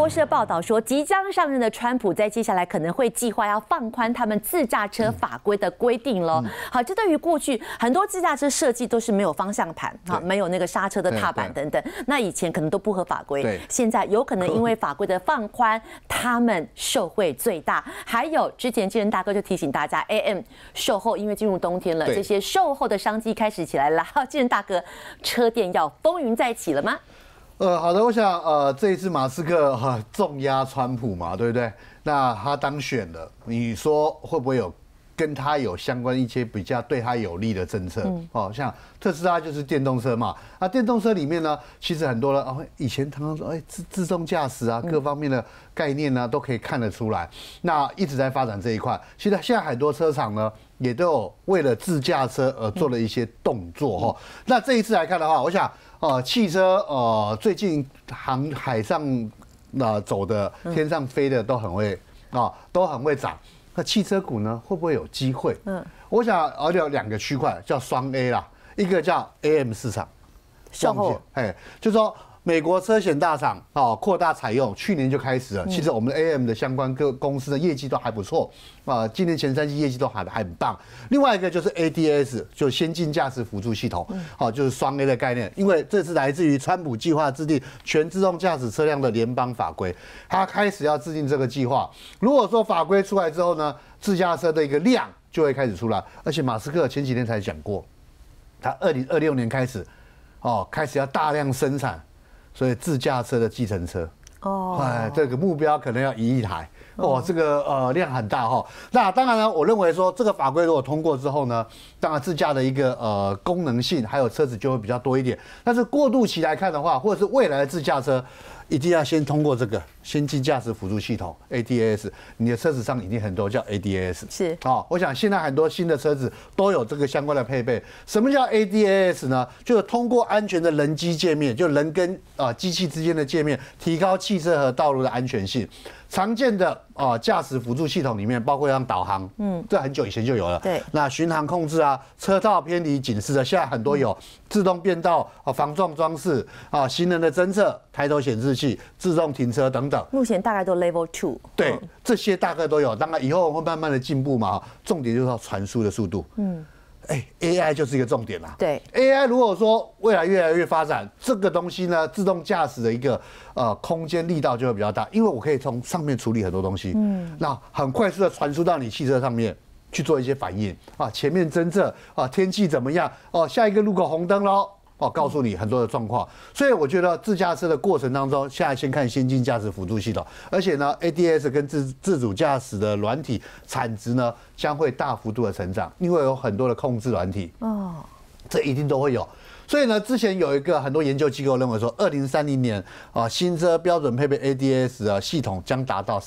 社报道说，即将上任的川普在接下来可能会计划要放宽他们自驾车法规的规定了。好，这对于过去很多自驾车设计都是没有方向盘，好，没有那个刹车的踏板等等，那以前可能都不合法规，现在有可能因为法规的放宽，他们受惠最大。还有之前金人大哥就提醒大家 ，AM 售后因为进入冬天了，这些售后的商机开始起来了。好，金人大哥，车店要风云再起了吗？ 好的，我想这一次马斯克重压川普嘛，对不对？那他当选了，你说会不会有跟他有相关一些比较对他有利的政策？像特斯拉就是电动车嘛，那电动车里面呢，其实很多人以前常常说，自动驾驶啊，各方面的概念呢都可以看得出来，那一直在发展这一块。现在很多车厂呢也都有为了自驾车而做了一些动作那这一次来看的话，我想。汽车最近海上走的、天上飞的都很会涨。那汽车股呢，会不会有机会？我想有两个区块叫双 A 啦，一个叫 AM 市场， 售后， 就是说美国车险大厂扩大采用，去年就开始了。其实我们 AM 的相关各公司的业绩都还不错今年前3季业绩都还很棒。另外一个就是 ADAS， 就先进驾驶辅助系统，就是双 A 的概念。因为这是来自于川普计划制定全自动驾驶车辆的联邦法规，他开始要制定这个计划。如果说法规出来之后呢，自驾车的一个量就会开始出来。而且马斯克前几天才讲过，他2026年开始要大量生产。所以自驾车的计程车，这个目标可能要1亿台这个量很大那当然呢，我认为说这个法规如果通过之后呢，当然自驾的一个功能性还有车子就会比较多一点。但是过渡期来看的话，或者是未来的自驾车，一定要先通过这个先进驾驶辅助系统 ADAS， 你的车子上一定很多叫 ADAS， 是我想现在很多新的车子都有这个相关的配备。什么叫 ADAS 呢？就是通过安全的人机界面，就人跟机器之间的界面，提高汽车和道路的安全性。常见的驾驶辅助系统里面，包括像导航，这很久以前就有了。 对， 那巡航控制啊，车道偏离警示的，现在很多有自动变道防撞装饰行人的侦测、抬头显示器、自动停车等等。 目前大概都 Level 2。 对，这些大概都有。当然以后会慢慢的进步嘛，重点就是要传输的速度。AI 就是一个重点啦。对 ，AI 如果说未来越来越发展，这个东西呢，自动驾驶的一个空间力道就会比较大，因为我可以从上面处理很多东西，那很快速的传输到你汽车上面去做一些反应前面侦测天气怎么样下一个路口红灯咯。告诉你很多的状况，所以我觉得自驾车的过程当中，现在先看先进驾驶辅助系统，而且呢 ，ADAS 跟自主驾驶的软体产值呢将会大幅度的成长，因为有很多的控制软体这一定都会有。所以呢，之前有一个很多研究机构认为说，2030年新车标准配备 ADAS 的系统将达到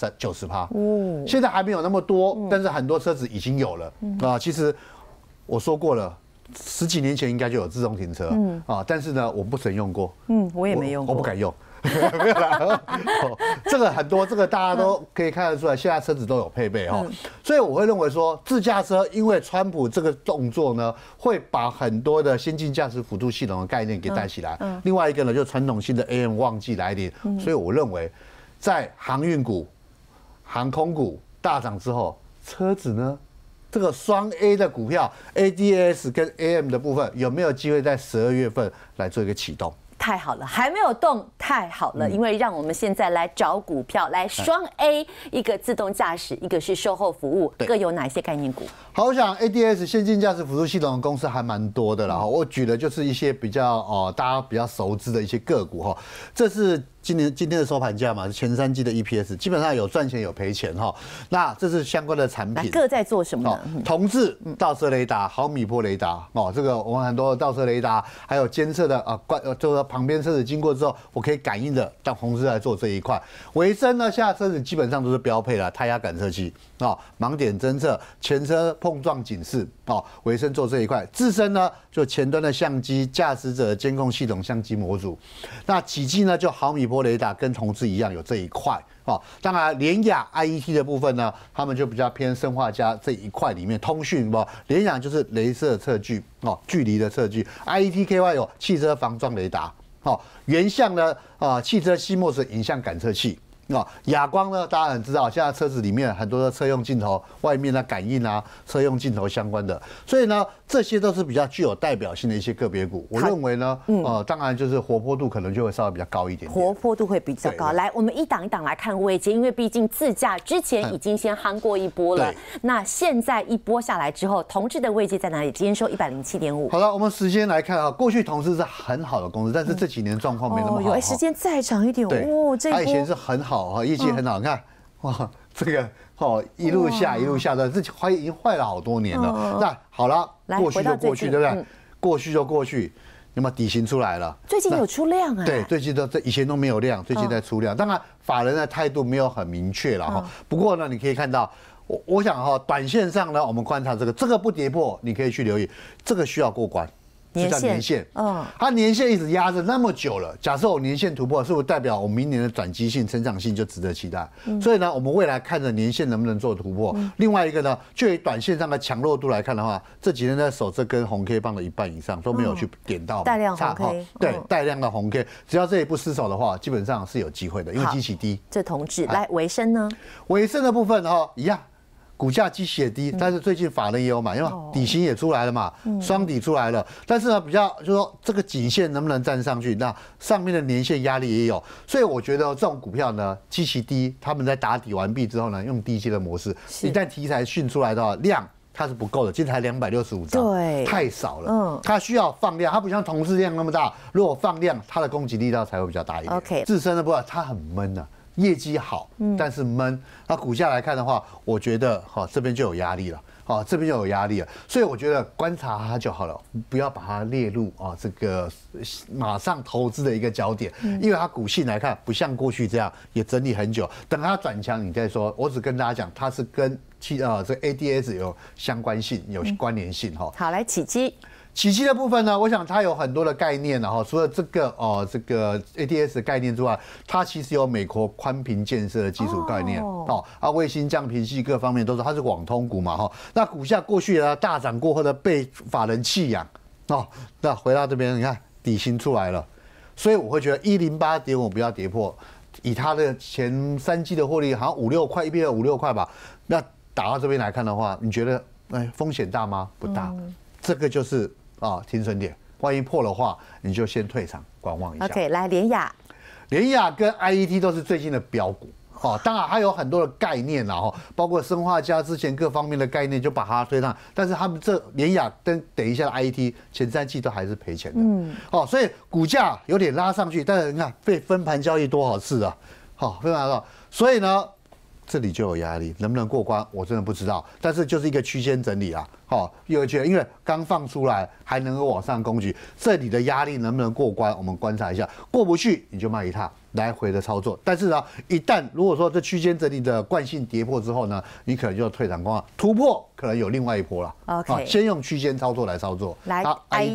90%。现在还没有那么多，但是很多车子已经有了其实我说过了。10几年前应该就有自动停车但是呢，我不曾用过， 我也没用过， 我不敢用，没有啦。这个很多，这个大家都可以看得出来，现在车子都有配备所以我会认为说，自驾车因为川普这个动作呢，会把很多的先进驾驶辅助系统的概念给带起来。另外一个呢，就传统性的 AM 旺季来临，所以我认为，在航运股、航空股大涨之后，车子呢？这个双 A 的股票 ，ADAS 跟 AM 的部分有没有机会在12月份来做一个启动？ 太好了，还没有动，太好了，因为让我们现在来找股票，来双 A， 一个自动驾驶，一个是售后服务，各有哪些概念股？ 好，我想 ADAS 先进驾驶辅助系统的公司还蛮多的啦。我举的就是一些比较大家比较熟知的一些个股这是今天的收盘价嘛，是前3季的 EPS， 基本上有赚钱有赔钱那这是相关的产品， 各在做什么呢？ 同志倒车雷达、毫米波雷达这个我们很多倒车雷达，还有监测的就是旁边车子经过之后，我可以感应的，让同志来做这一块。维生呢，现在车子基本上都是标配了，胎压感测器盲点侦测、前车碰撞警示维生做这一块。自身呢，就前端的相机、驾驶者监控系统相机模组。那己机呢，就毫米波雷达跟同志一样有这一块当然联雅 IET 的部分呢，他们就比较偏生化家这一块里面通讯联雅就是雷射测距距离的测距 ，IETKY 有汽车防撞雷达原相呢汽车 CMOS 影像感测器亚光呢，大家很知道，现在车子里面很多的车用镜头，外面的感应啊，车用镜头相关的，所以呢，这些都是比较具有代表性的一些个别股。我认为呢，当然就是活泼度可能就会稍微比较高一点， 活泼度会比较高。来，我们一档一档来看位阶，因为毕竟自驾之前已经先夯过一波了，那现在一波下来之后，同志的位阶在哪里？今天收107.5。 好了，我们时间来看啊，过去同志是很好的公司，但是这几年状况没那么好。 有时间再长一点哦，这一波它以前是很好哈，业绩很好，你看哇，这个一路下的，这已经坏了好多年了。那好了，过去就过去，对不对？过去就过去，那么底薪出来了， 最近有出量啊？ 对，最近以前都没有量，最近在出量。当然，法人的态度没有很明确了哈。不过呢，你可以看到，我想哈，短线上呢，我们观察这个不跌破，你可以去留意，这个需要过关。年线，它年线一直压着那么久了。假设我年线突破，是不是代表我明年的转机性、成长性就值得期待？所以呢，我们未来看着年线能不能做突破。另外一个呢，就以短线上的强弱度来看的话，这几天在守这根红 K 棒的一半以上都没有去点到带量红 K， 对，带量的红 K， 只要这里不失手的话，基本上是有机会的，因为基期低。 这同志来尾声呢？ 尾声的部分一样。股价基期也低，但是最近法人也有买，因为底薪也出来了嘛，双底出来了。但是呢，比较就是说这个颈线能不能站上去，那上面的年线压力也有，所以我觉得这种股票呢，基期低，他们在打底完毕之后呢，用低阶的模式，一旦题材讯出来的话，量它是不够的，今天才265张， 对， 太少了。它需要放量，它不像同志量那么大，如果放量，它的攻击力道才会比较大一点。 OK， 自身的部分它很闷啊。业绩好，但是闷。那股价来看的话，我觉得这边就有压力了，这边就有压力了。所以我觉得观察它就好了，不要把它列入这个马上投资的一个焦点，因为它股性来看不像过去这样也整理很久，等它转强你再说。我只跟大家讲，它是跟这 ADS 有相关性、有关联性哈。 好，来起基。 起基的部分呢，我想它有很多的概念，然后除了这个ADS 的概念之外，它其实有美国宽频建设的基础概念卫星降频器各方面都是，它是网通股嘛那股价过去呢大涨过后呢被法人弃养那回到这边你看底薪出来了，所以我会觉得108.5不要跌破，以它的前3季的获利好像5、6块，EPS 5、6块吧，那打到这边来看的话，你觉得风险大吗？不大，这个就是停损点，万一破的话，你就先退场观望一下。 OK， 来联亚跟 IET 都是最近的标股当然还有很多的概念包括生化家之前各方面的概念就把它推上，但是他们这联亚跟等一下的 IET 前3季都还是赔钱的，所以股价有点拉上去，但是你看被分盘交易多少次啊，分盘了，所以呢。这里就有压力，能不能过关我真的不知道，但是就是一个区间整理有觉得因为刚放出来还能够往上攻击，这里的压力能不能过关，我们观察一下，过不去你就卖一趟来回的操作，但是呢，一旦如果说这区间整理的惯性跌破之后呢，你可能就退场观望，突破可能有另外一波了。 OK， 先用区间操作来操作。 来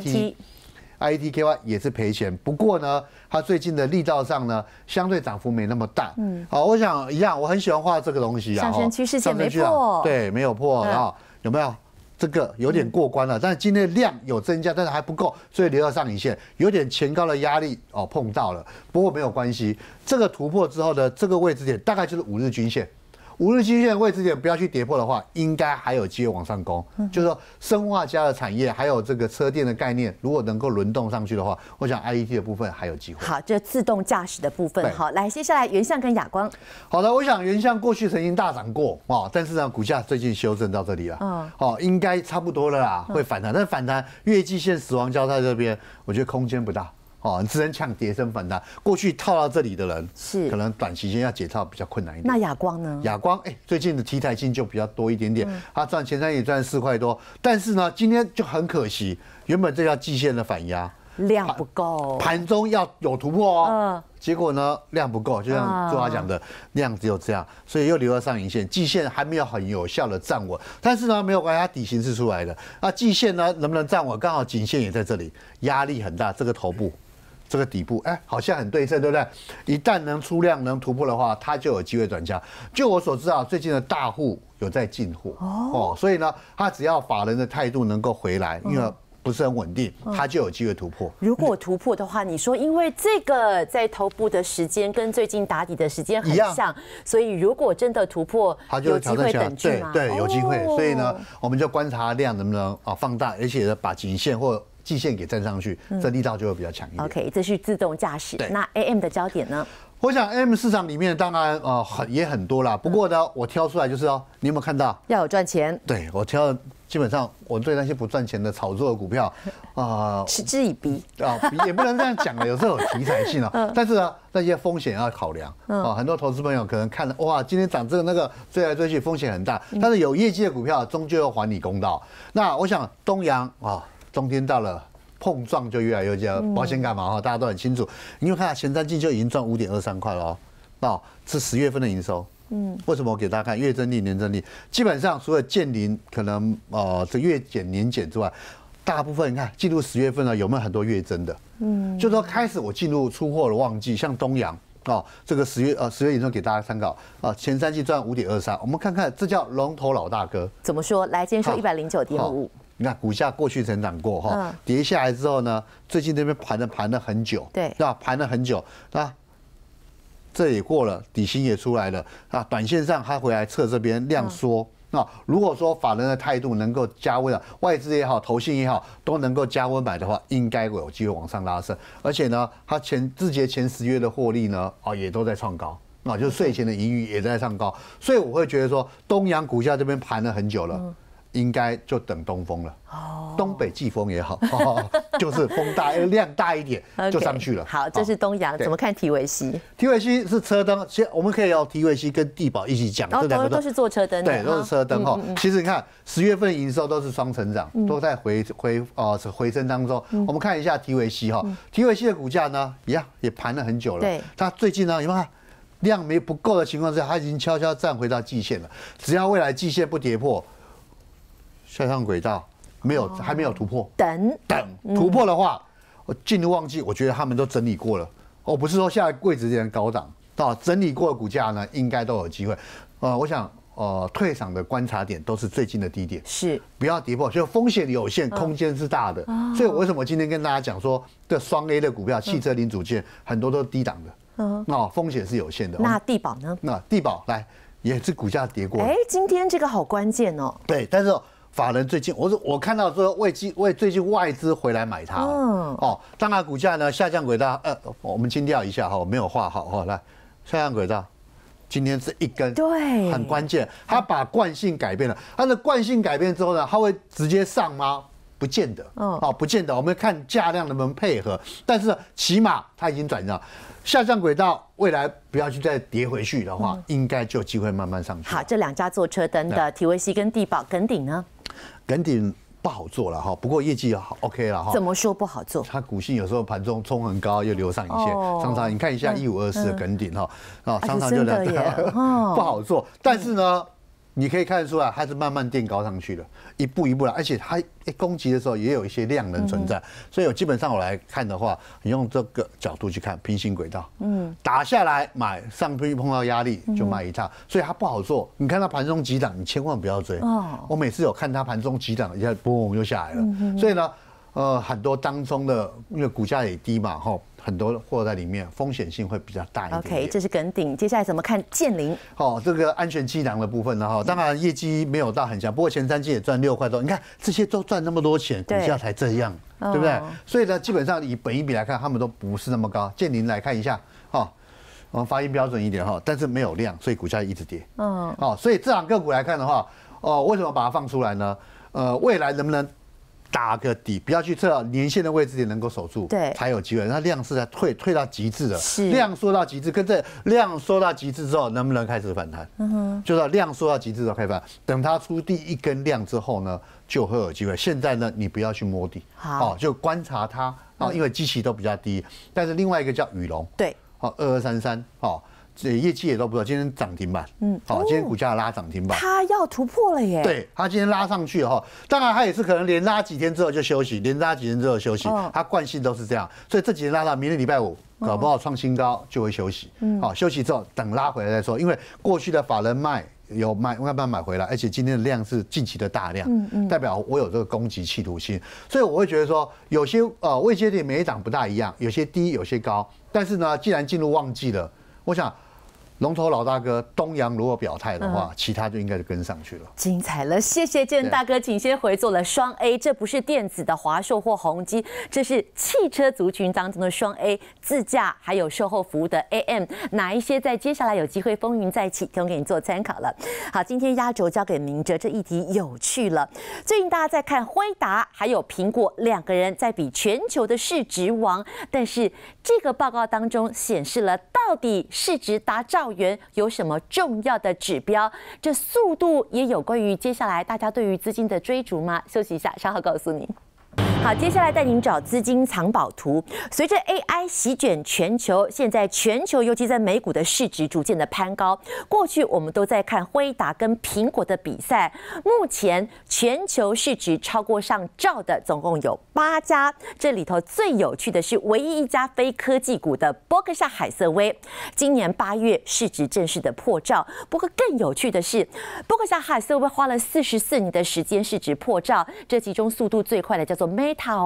IETKY 也是赔钱，不过呢，它最近的力道上呢，相对涨幅没那么大。我想一样，我很喜欢画这个东西上升趋势线没破， 对，没有破有没有？这个有点过关了，但是今天的量有增加，但是还不够，所以留到上影线有点前高的压力碰到了，不过没有关系，这个突破之后的这个位置点大概就是5日均线。5日均线位置点不要去跌破的话，应该还有机会往上攻。就是说，生化家的产业还有这个车电的概念，如果能够轮动上去的话，我想 IET 的部分还有机会。 好，这自动驾驶的部分。好，来，接下来原相跟亚光。 好的，我想原相过去曾经大涨过但是呢，股价最近修正到这里了。应该差不多了啦，会反弹，但是反弹月季线死亡交叉这边，我觉得空间不大。你只能抢跌升反弹。过去套到这里的人， 是可能短期间要解套比较困难一点。 那亚光呢？ 亚光最近的题材性就比较多一点点，它赚前3也赚4块多，但是呢，今天就很可惜，原本这条季线的反压量不够， 盘中要有突破结果呢量不够，就像朱华讲的，量只有这样，所以又留到上影线，季线还没有很有效的站稳，但是呢没有关系，它底型是出来的，那季线呢能不能站稳？刚好颈线也在这里，压力很大，这个头部。这个底部好像很对称，对不对？一旦能出量能突破的话，它就有机会转强。就我所知道，最近的大户有在进货所以呢，它只要法人的态度能够回来，因为不是很稳定，它就有机会突破。 如果突破的话，你说因为这个在头部的时间跟最近打底的时间很像，所以如果真的突破， 它就会挑战起来。对，有机会。所以呢，我们就观察量能不能放大，而且把颈线或季线给站上去，这力道就会比较强一点。 OK， 这是自动驾驶。那 AM 的焦点呢？ 我想 AM 市场里面当然也很多啦，不过呢，我挑出来就是你有没有看到？ 要有赚钱。 对，我挑基本上我对那些不赚钱的炒作的股票嗤之以鼻也不能这样讲了，有时候有题材性但是呢，那些风险要考量很多投资朋友可能看了哇，今天涨这个那个追来追去，风险很大，但是有业绩的股票终究要还你公道。那我想东阳冬天到了。碰撞就越来越加，保险干嘛大家都很清楚。你看前3季就已经赚5.23块了是10月份的营收。为什么我给大家看月增率、年增率？基本上除了建零可能这月减年减之外，大部分你看进入10月份呢有没有很多月增的？就说开始我进入出货的旺季，像东阳这个10月营收给大家参考前3季赚5.23，我们看看这叫龙头老大哥。 怎么说？来，今天说109.5。 你看股价过去成长过跌下来之后呢，最近这边盘了很久， 对， 盘了很久，这也过了，底薪也出来了短线上它回来测这边量缩。如果说法人的态度能够加温外资也好，投信也好，都能够加温买的话，应该有机会往上拉升。而且呢，它自节前10月的获利呢，也都在创高。就是税前的盈余也在上高，所以我会觉得说，东阳股价这边盘了很久了。应该就等东风了，东北季风也好，就是风大量大一点就上去了。 好，这是东阳，怎么看提维西？ 提维西是车灯，我们可以提维西跟地保一起讲，这两个都是做车灯的， 对，都是车灯其实你看10月份营收都是双成长，都在回升当中。我们看一下提维西提维西的股价呢，一样也盘了很久了。 对， 它最近呢，有没有看量不够的情况之下，它已经悄悄站回到季线了。只要未来季线不跌破。下降轨道还没有突破， 等突破的话，我进入旺季，我觉得他们都整理过了。不是说现在柜子有点高档，整理过的股价呢，应该都有机会。我想退场的观察点都是最近的低点， 是不要跌破，就风险有限，空间是大的。所以为什么今天跟大家讲说，这双 A 的股票，汽车零组件很多都是低档的，风险是有限的。 那地保呢？ 那地保来也是股价跌过。 今天这个好关键哦。 对，但是。法人最近，我看到说为最近外资回来买它，当然股价呢下降轨道，我们清掉一下我没有画好来下降轨道，今天是一根， 对， 很关键，它把惯性改变了，它的惯性改变之后呢，它会直接上吗？不见得，不见得，我们看价量能不能配合，但是起码它已经转让。下降轨道，未来不要去再跌回去的话，应该就有机会慢慢上去。 好，这2家做车灯的提维西跟地保，耿鼎呢？ 耿鼎不好做了不过业绩OK 了怎么说不好做？ 它股性有时候盘中冲很高，又留上影线，常常你看一下1524的耿鼎常常就不好做。但是呢，你可以看得出来，它是慢慢垫高上去的，一步一步来，而且它攻击的时候也有一些量能存在，所以基本上我来看的话，你用这个角度去看平行轨道，打下来买，上去碰到压力就卖一趟，所以它不好做。你看它盘中急涨，你千万不要追。我每次有看它盘中急涨，一下嘣就下来了，所以呢，很多当中的因为股价也低嘛，很多货在里面，风险性会比较大一点。 OK， 这是耿鼎，接下来怎么看建凌？ 这个安全气囊的部分呢，当然业绩没有到很强，不过前3季也赚6块多。你看这些都赚那么多钱，股价才这样，对不对？所以呢，基本上以本益比来看，他们都不是那么高。建凌来看一下，我们发音标准一点但是没有量，所以股价一直跌。所以这两个股来看的话，为什么把它放出来呢？未来能不能打个底，不要去测年线的位置点能够守住， 对， 才有机会。那量是在退到极致的，量缩到极致，跟这量缩到极致之后，能不能开始反弹？就是量缩到极致之后开始反弹，等它出第一根量之后呢，就会有机会。现在呢，你不要去摸底，就观察它因为基期都比较低。但是另外一个叫宇龙， 对 ，2233，这业绩也都不错，今天涨停板，今天股价拉涨停板， 它要突破了耶。 对，它今天拉上去当然它也是可能连拉几天之后就休息，连拉几天之后休息，它惯性都是这样，所以这几天拉到明天礼拜5，搞不好创新高就会休息，休息之后等拉回来再说，因为过去的法人卖有慢慢买回来，而且今天的量是近期的大量，代表我有这个攻击企图心，所以我会觉得说，有些位阶点每一档不大一样，有些低，有些高，但是呢，既然进入旺季了，我想。龙头老大哥东阳如果表态的话，其他就应该就跟上去了。 精彩了，谢谢建大哥，请先回做了双 A， 这不是电子的华硕或宏基，这是汽车族群当中的双 A， 自驾还有售后服务的 AM， 哪一些在接下来有机会风云再起，提供给你做参考了。好，今天压轴交给明哲，这议题有趣了。最近大家在看辉达还有苹果两个人在比全球的市值王，但是这个报告当中显示了到底市值达兆元有什么重要的指标？这速度也有关于接下来大家对于资金的追逐吗？休息一下，稍后告诉您。好，接下来带您找资金藏宝图。随着 AI 席卷全球，现在全球尤其在美股的市值逐渐的攀高。过去我们都在看辉达跟苹果的比赛，目前全球市值超过上兆的总共有8家。这里头最有趣的是，唯一一家非科技股的波克夏海瑟薇，今年8月市值正式的破兆。不过更有趣的是，波克夏海瑟薇花了44年的时间市值破兆，这其中速度最快的叫做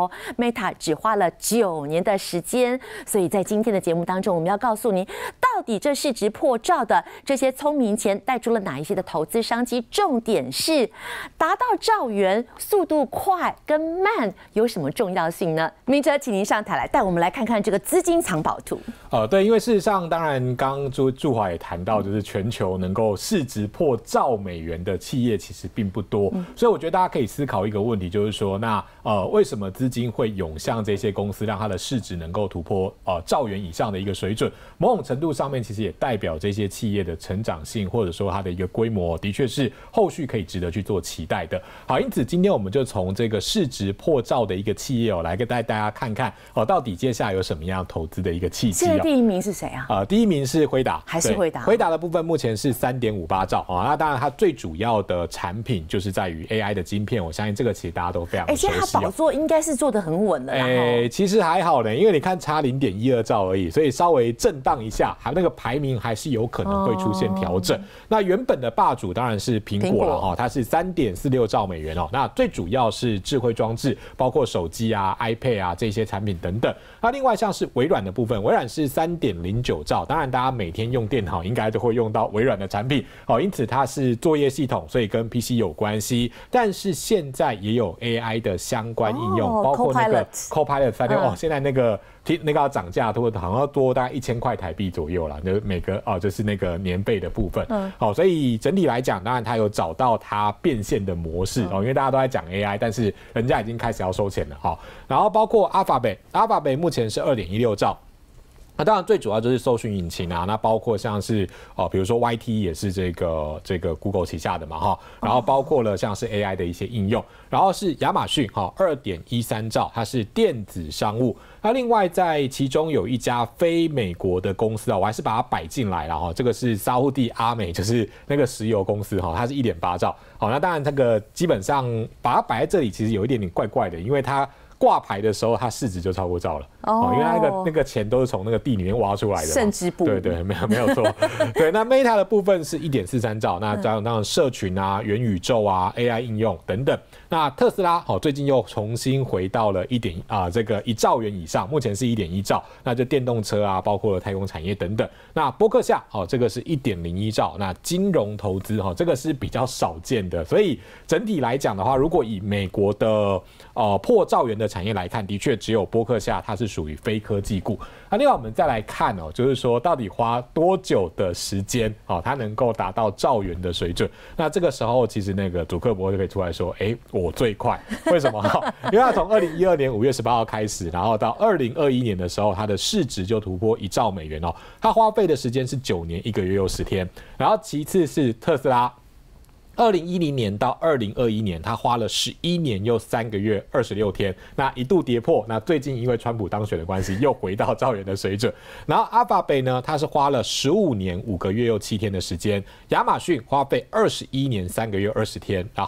Meta 只花了9年的时间，所以在今天的节目当中，我们要告诉您，到底这市值破兆的这些聪明钱带出了哪一些的投资商机？重点是达到兆元，速度快跟慢有什么重要性呢？明哲，请您上台来带我们来看看这个资金藏宝图。 对，因为事实上，当然刚祝华也谈到，就是全球能够市值破兆美元的企业其实并不多，所以我觉得大家可以思考一个问题，就是说，那为什么资金会涌向这些公司，让它的市值能够突破兆元以上的一个水准？某种程度上面，其实也代表这些企业的成长性，或者说它的一个规模，的确是后续可以值得去做期待的。好，因此今天我们就从这个市值破兆的一个企业来带大家看看到底接下来有什么样投资的一个契机。 第一名是谁啊？ 第一名是辉达， 还是辉达？ 辉达的部分目前是3.58兆那当然它最主要的产品就是在于 AI 的晶片，我相信这个其实大家都非常熟悉。 现在它宝座应该是做得很稳的。 其实还好呢，因为你看差0.12兆而已，所以稍微震荡一下，那个排名还是有可能会出现调整。那原本的霸主当然是苹果了它是3.46兆美元那最主要是智慧装置，包括手机啊、iPad 啊这些产品等等。那另外像是微软的部分，微软是3.09兆，当然大家每天用电脑应该都会用到微软的产品因此它是作业系统，所以跟 PC 有关系。但是现在也有 AI 的相关应用，包括那个 Copilot 3.6现在那个要涨价，好像要多大概1000块台币左右啦，就每个就是那个年费的部分。所以整体来讲，当然它有找到它变现的模式因为大家都在讲 AI， 但是人家已经开始要收钱了然后包括 Alphabet 目前是2.16兆。那当然最主要就是搜寻引擎那包括像是比如说 YT 也是这个 Google 旗下的嘛然后包括了像是 AI 的一些应用，然后是亚马逊2.13兆，它是电子商务。那另外在其中有一家非美国的公司我还是把它摆进来了这个是沙烏地阿美，就是那个石油公司它是1.8兆那当然这个基本上把它摆在这里其实有一点点怪怪的，因为它挂牌的时候，它市值就超过兆了因为它那个钱都是从那个地里面挖出来的， 甚至不对，没有错。对，那 Meta 的部分是1.43兆，那当然社群啊、元宇宙啊、AI 应用等等。那特斯拉最近又重新回到了这个1兆元以上，目前是1.1兆，那就电动车啊，包括了太空产业等等。那波克夏这个是1.01兆，那金融投资这个是比较少见的，所以整体来讲的话，如果以美国的破兆元的产业来看，的确只有波克夏它是属于非科技股。那另外我们再来看就是说到底花多久的时间它能够达到兆元的水准？那这个时候其实那个祖克伯就可以出来说，我最快，为什么？因为他从2012年5月18号开始，然后到2021年的时候，它的市值就突破1兆美元它花费的时间是9年1个月又10天。然后其次是特斯拉。2010年到2021年，他花了11年又3个月26天，那一度跌破。那最近因为川普当选的关系，又回到兆元的水准。然后Alphabet呢，他是花了15年5个月又7天的时间。亚马逊花费21年3个月20天，然后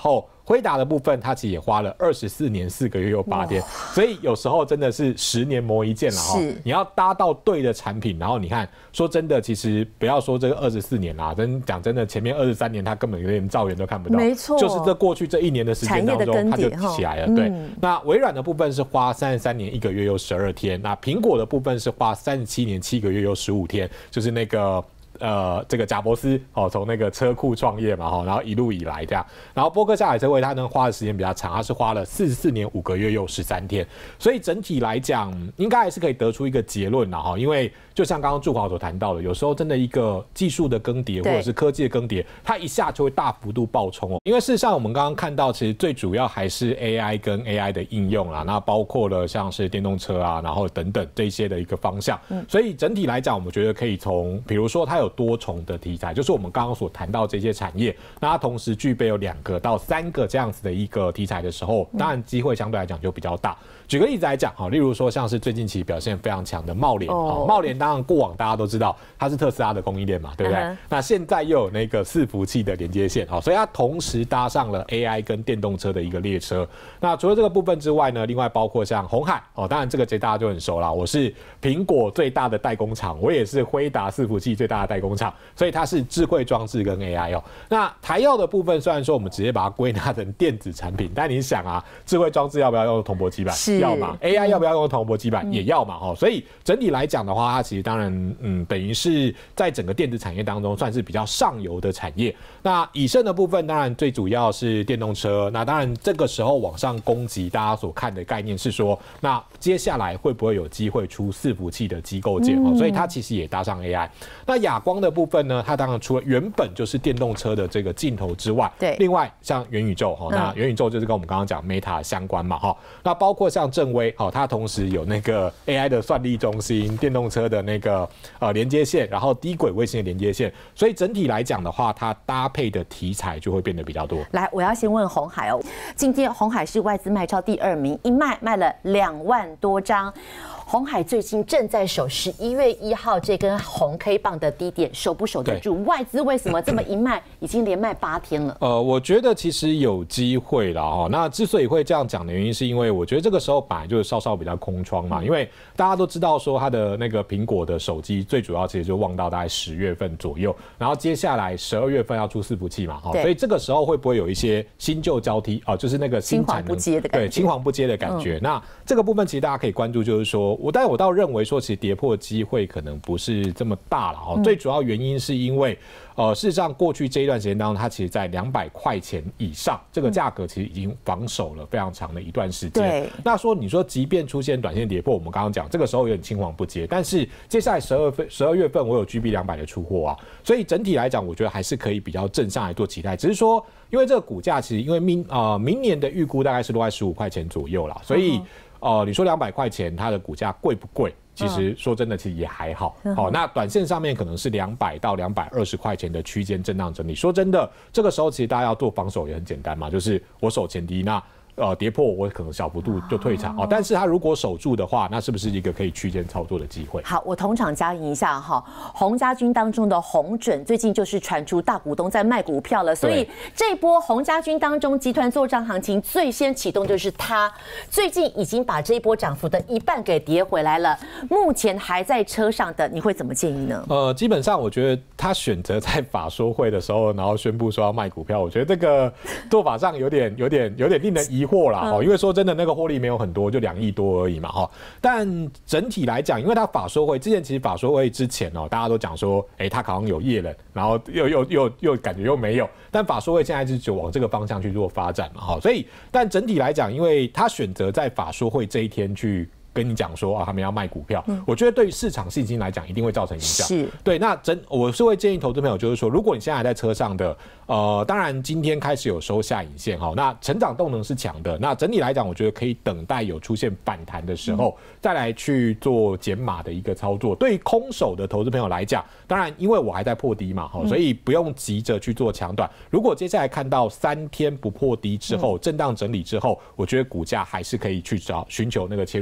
辉达的部分，它其实也花了24年4个月又8天，所以有时候真的是10年磨一剑了哈。你要搭到对的产品，然后你看，说真的，其实不要说这个24年啦，讲真的，前面23年它根本连兆元都看不到， 没错， 就是这过去这1年的时间当中，它就起来了。对，那微软的部分是花33年1个月又12天，那苹果的部分是花37年7个月又15天，就是那个。这个贾伯斯从那个车库创业嘛然后一路以来这样，然后波克夏海瑟威他能花的时间比较长，他是花了44年5个月又13天，所以整体来讲应该还是可以得出一个结论啦因为就像刚刚祝华所谈到的，有时候真的一个技术的更迭或者是科技的更迭，它一下就会大幅度爆冲因为事实上我们刚刚看到，其实最主要还是 AI 跟 AI 的应用啦，那包括了像是电动车啊，然后等等这些的一个方向，所以整体来讲，我们觉得可以从比如说它有多重的题材，就是我们刚刚所谈到这些产业，那它同时具备有2个到3个这样子的一个题材的时候，当然机会相对来讲就比较大。举个例子来讲例如说像是最近其实表现非常强的茂联茂联当然过往大家都知道它是特斯拉的供应链嘛，对不对？那现在又有那个伺服器的连接线所以它同时搭上了 AI 跟电动车的一个列车。那除了这个部分之外呢，另外包括像鸿海当然这个大家就很熟啦，我是苹果最大的代工厂，我也是辉达伺服器最大的代工厂，所以它是智慧装置跟 AI 那台燿的部分虽然说我们直接把它归纳成电子产品，但你想智慧装置要不要用铜箔基板？要嘛。AI 要不要用铜箔基板？也要嘛所以整体来讲的话，它其实当然等于是在整个电子产业当中算是比较上游的产业。那以剩的部分当然最主要是电动车，那当然这个时候往上攻击，大家所看的概念是说，那接下来会不会有机会出伺服器的机构件所以它其实也搭上 AI。那亚光的部分呢，它当然除了原本就是电动车的这个镜头之外，对，另外像元宇宙那元宇宙就是跟我们刚刚讲 Meta 相关嘛那包括像正威它同时有那个 AI 的算力中心、电动车的那个连接线，然后低轨卫星的连接线，所以整体来讲的话，它搭配的题材就会变得比较多。 来，我要先问鸿海今天鸿海是外资卖超第2名，一卖了2万多张。鸿海最近正在守11月1号这根红 K 棒的低点，守不守得住？外资为什么这么一卖，已经连卖8天了？ 我觉得其实有机会啦那之所以会这样讲的原因，是因为我觉得这个时候本来就是稍稍比较空窗嘛，因为大家都知道说它的那个苹果的手机最主要其实就望到大概10月份左右，然后接下来12月份要出伺服器嘛所以这个时候会不会有一些新旧交替就是那个新产能青黄不接的感觉， 对，青黄不接的感觉。那这个部分其实大家可以关注，就是说但我倒认为说，其实跌破机会可能不是这么大了最主要原因是因为事实上过去这一段时间当中，它其实在200块钱以上，这个价格其实已经防守了非常长的一段时间。那你说即便出现短线跌破，我们刚刚讲这个时候有点青黄不接，但是接下来12月份我有 GB200 的出货所以整体来讲，我觉得还是可以比较正向来做期待。只是说，因为这个股价其实因为明年的预估大概是落在15块钱左右啦，所以你说200块钱它的股价贵不贵？其实说真的，其实也还好。那短线上面可能是200到220块钱的区间震荡整理。说真的，这个时候其实大家要做防守也很简单嘛，就是我守前低，那跌破我可能小幅度就退场但是它如果守住的话，那是不是一个可以区间操作的机会？ 好，我同场加赢一下鸿家军当中的鸿准最近就是传出大股东在卖股票了，所以这波鸿家军当中集团作战行情最先启动就是它，最近已经把这一波涨幅的一半给跌回来了。目前还在车上的，你会怎么建议呢？ 基本上我觉得他选择在法说会的时候，然后宣布说要卖股票，我觉得这个做法上有点令人疑惑啦因为说真的，那个获利没有很多，就2亿多而已嘛但整体来讲，因为他法说会之前，其实法说会之前大家都讲说，他好像有业人，然后又感觉又没有，但法说会现在就往这个方向去做发展嘛所以但整体来讲，因为他选择在法说会这一天去跟你讲说他们要卖股票，我觉得对于市场信心来讲一定会造成影响。 是， 对，那我是会建议投资朋友，就是说，如果你现在还在车上的，当然今天开始有收下影线那成长动能是强的，那整体来讲，我觉得可以等待有出现反弹的时候，再来去做减码的一个操作。对于空手的投资朋友来讲，当然因为我还在破低嘛所以不用急着去做抢短。如果接下来看到3天不破低之后，震荡整理之后，我觉得股价还是可以去寻求那个切入抢反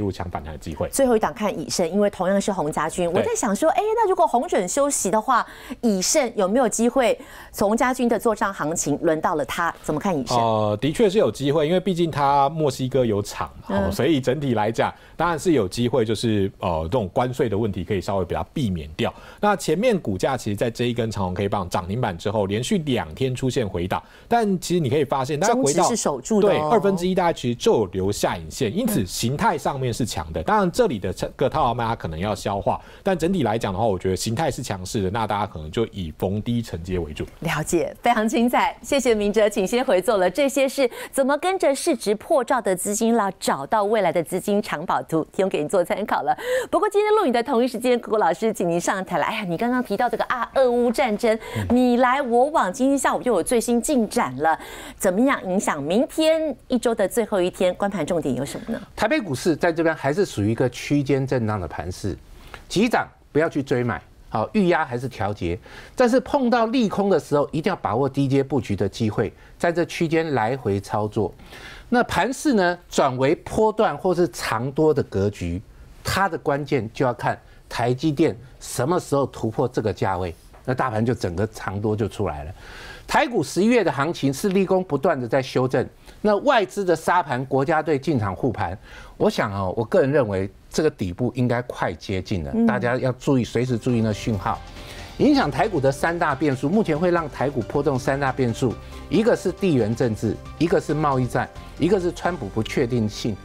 反弹的机会。 最后一档看以盛，因为同样是洪家军，我在想说，那如果洪准休息的话，以盛有没有机会？洪家军的做账行情轮到了他，怎么看以盛？ 的确是有机会，因为毕竟他墨西哥有厂嘛，所以整体来讲，当然是有机会，就是这种关税的问题可以稍微比较避免掉。那前面股价其实在这一根长红 K 棒涨停板之后，连续2天出现回档，但其实你可以发现，大家回到是守住的， 对1/2，大概其实就有留下影线，因此形态上面是强的。当然这里的个套牢卖它可能要消化，但整体来讲的话，我觉得形态是强势的，那大家可能就以逢低承接为主。 了解，非常精彩，谢谢明哲，请先回座了。这些是怎么跟着市值破兆的资金找到未来的资金藏宝图，提供给你做参考了。不过今天录影的同一时间，郭老师请您上台来。你刚刚提到这个俄乌战争，你来我往，今天下午又有最新进展了，怎么样影响明天一周的最后一天？观盘重点有什么呢？ 台北股市在这边还是属于一个区间震荡的盘势，急涨不要去追买。好，预压还是调节，但是碰到利空的时候，一定要把握低阶布局的机会，在这区间来回操作。那盘势呢，转为波段或是长多的格局，它的关键就要看台积电什么时候突破这个价位，那大盘就整个长多就出来了。台股11月的行情是利空不断的在修正，那外资的杀盘，国家队进场护盘，我想我个人认为这个底部应该快接近了，大家要注意，随时注意那讯号。影响台股的3大变数，目前会让台股波动3大变数，一个是地缘政治，一个是贸易战，一个是川普不确定性。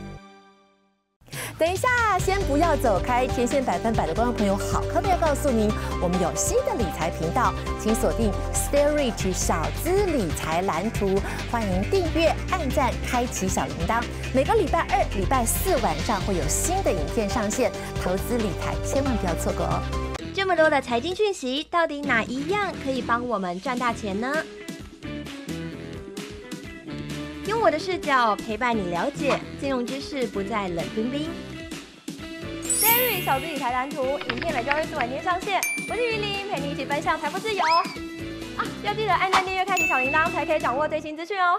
等一下，先不要走开，天线100%的观众朋友，好康的要告诉您，我们有新的理财频道，请锁定 Stay Rich 小资理财蓝图，欢迎订阅、按赞、开启小铃铛。每个礼拜2、礼拜4晚上会有新的影片上线，投资理财千万不要错过哦。 这么多的财经讯息，到底哪一样可以帮我们赚大钱呢？用我的视角陪伴你了解金融知识，不再冷冰冰。Stay Rich 小资理财蓝图影片每周2、4晚间上线，我是于林，陪你一起奔向财富自由。要记得按赞、订阅、开启小铃铛，才可以掌握最新资讯哦。